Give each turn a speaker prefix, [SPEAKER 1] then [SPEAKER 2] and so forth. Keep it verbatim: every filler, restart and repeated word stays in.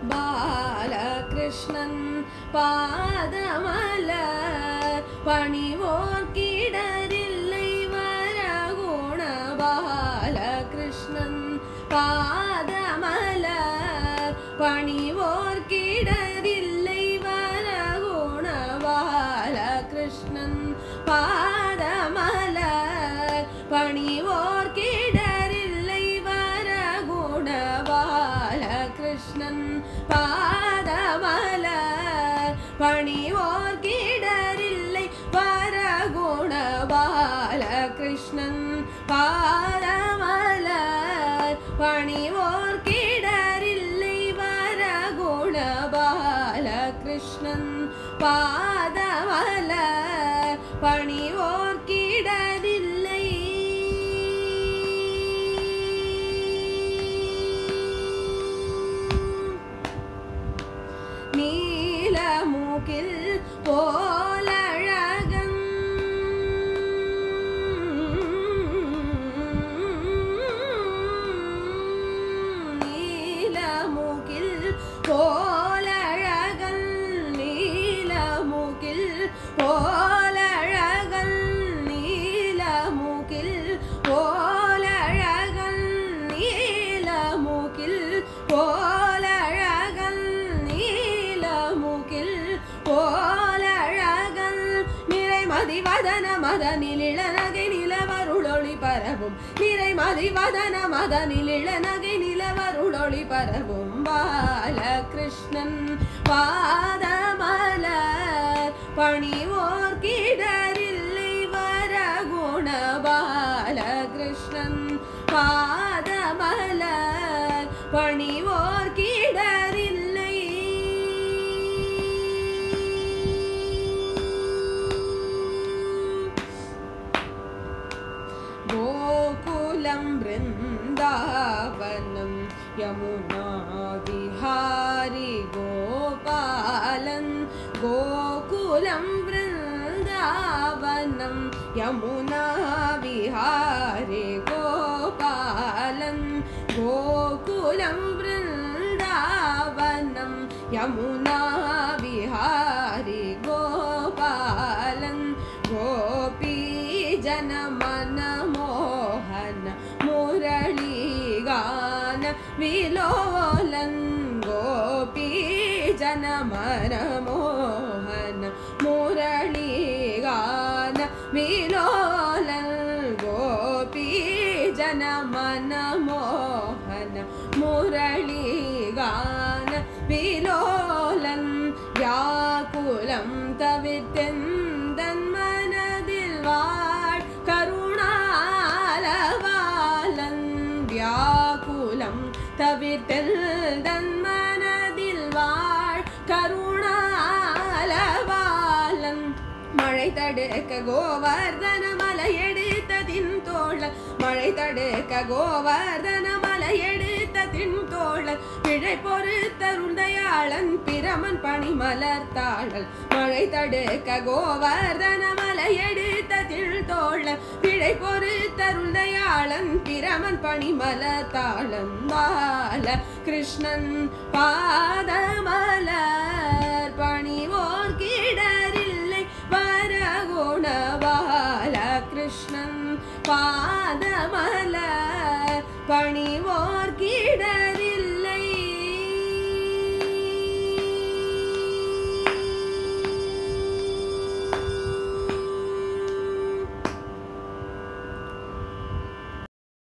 [SPEAKER 1] பாலகிருஷ்ணன் பாதமலர் பணிவோர் கிடரில்லை வரகுண பாலகிருஷ்ணன் பாதமலர் பணிவோர் கிடரில்லை வரகுண பாலகிருஷ்ணன் பாதமலர் பணிவோர் கிடரில்லை வரகுண பாலகிருஷ்ணன் பாதமலர் பணிவோர் கிடரில்லை வரகுண பாலகிருஷ்ணன் பாதமலர் பணிவோர் கிடரில்லை வரகுண பாலகிருஷ்ணன் பாதமலர் பணிவோர் கிடரில்லை. நீலமூக்கில் போலழகன் நீலமூக்கில் போலழகன் நீலமூக்கில் போலழகன் நீலமூக்கில் போலழகன் நீலமூக்கில் போலழகன் நீலமூக்கில் போலழகன் நிறைமதி வதன மதனில் இளநகை நிலவருளொளி பரவும் நிறைமதி வதன மதனில் இளநகை நிலவருளொளி பரவும் பாலகிருஷ்ணன் பாதமலர் பணிவோர் கிடரில்லை வரகுண பாலகிருஷ்ணன் பாதமலர் பணிவோர் கிடரில்லை. கோகுலம் பிருந்தாவனம் யமுனா விஹாரி கோபாலன் கோகுலம் பிருந்தாவனம் யமுனா விஹாரி கோபாலன் கோகுலம் பிருந்தாவனம் யமுனா விஹாரி கோபாலன் கோபி जनमन मोहन मुरलीगान विलोलन गोपी जनमन मोहन मुरलीगान विलोलन गोपी जनमन मोहन मुरलीगान विलोलन व्याकुलं तवितेन्दन् मनदिल வாழ் கருணாலவாலன் வியாக்குலம் தவிர்த்தெல்தன் மனதில் வாழ் கருணாலவாலன் மழை தடுக்க கோவர்தன மலை எடுத்ததின் தோழல் மழை தடுக்க கோவர்தன மலை எடுத்ததின் தோழல் பிழை பொறுத்தருள்தயாளன் பிரமன் பணி மலர்த்தாளல் மழை தடுக்க கோவர்தன மலை எடுத்ததில் தோழல் பிழை பொறுத்தருள்தயாளன் பிரமன் பணி மலர்த்தாளன் பால கிருஷ்ணன் பாதமலர் பணிவோர் கிடரில்லை வரகுண பாலகிருஷ்ணன் பாதமலர் பணிவோர் கிட